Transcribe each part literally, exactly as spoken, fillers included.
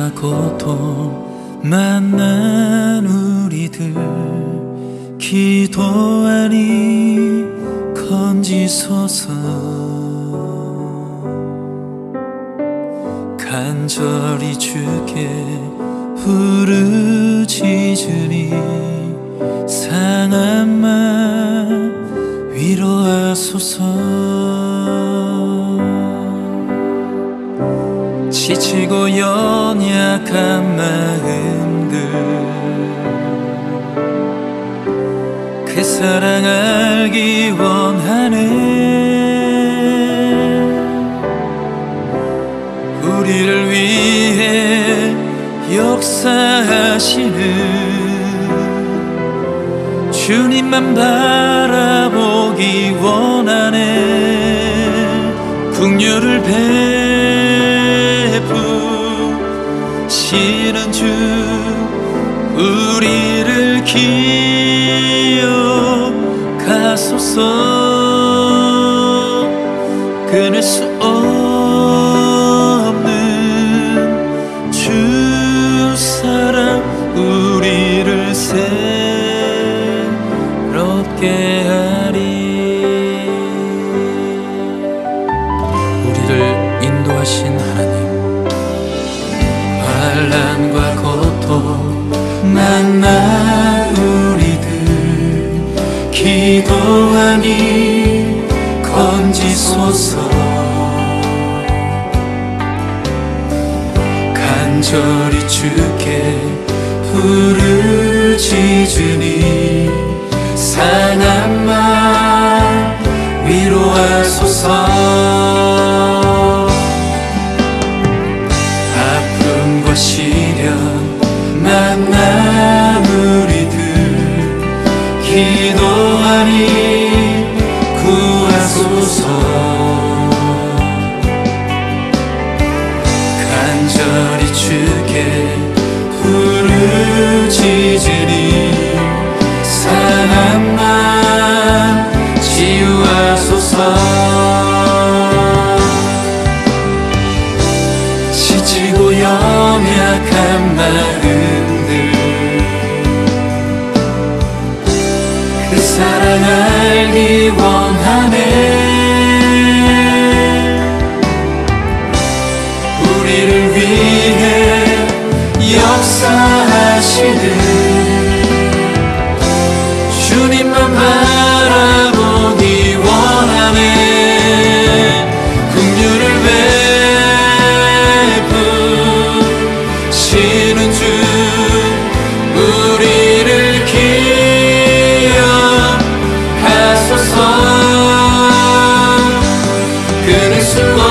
환란과 고통 만난 우리들 기도하니 건지소서. 간절히 주께 부르짖으니 상한 맘 위로하소서. 지치고 연약한 마음들 그 사랑 알기 원하네. 우리를 위해 역사하시는 주님만 바라보기 원하네. 긍휼을 베푸시는 주 우리를 기억하소서. 끊을 수 없는 주 사랑 우리를 새롭게 하리. 우리를 인도하신 하나님, 환란과 고통 만난 우리들 기도하니 건지소서. 간절히 주께 부르짖으니 상한 맘 위로하소서. 아픔과 시련 만난 우리들 기도하니 구하소서. 간절히 주께 부르짖으니 상한 맘 치유하소서. 지치고 연약한 마음들 그 사랑 알기 원하네. 우리를 위해 역사하시는 주님만 바라보기 원하네. 긍휼을 베푸시는 주 우리를 기억하소서. 끊을 수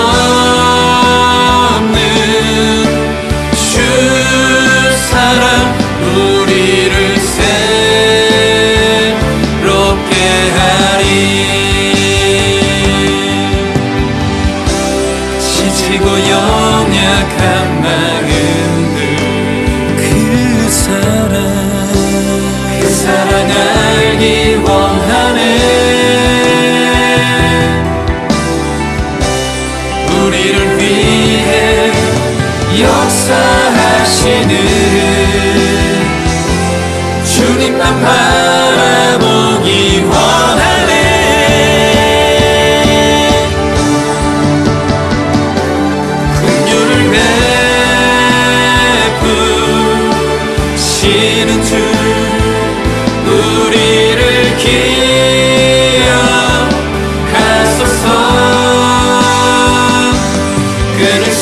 없는 주 사랑 우리를 새롭게 하리. 지치고 연약한 마음들 그 사랑 그 사랑 알기 원하네. 우리를 위해 역사하시는 주님만 바라보기 원하네. 긍휼을 베푸시는 주 우리를 기억하소서. 끊을 수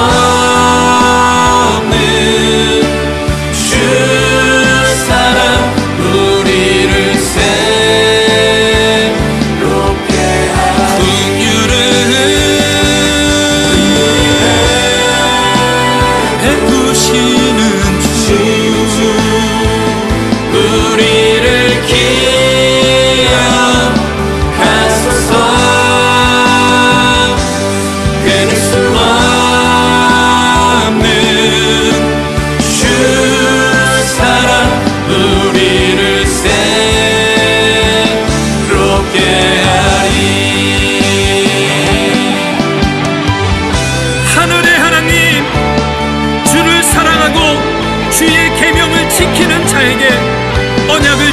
없는 주 사랑 우리를 새롭게 하리. 긍휼을 베푸시는 주 우리를 기억하소서.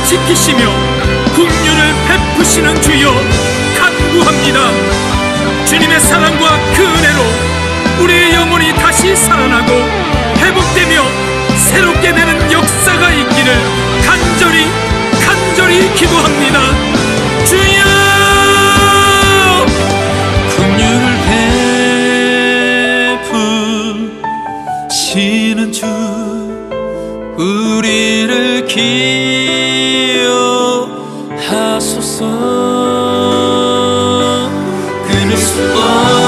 지키시며 긍휼을 베푸시는 주여 간구합니다. 주님의 사랑과 그 은혜로 우리의 영혼이 다시 살아나고 회복되며 새롭게 되는 역사가 있기를 간절히 간절히 기도합니다. 주여, 긍휼을 베푸시는 주 우리를 기억하소서. 끊을 수 없는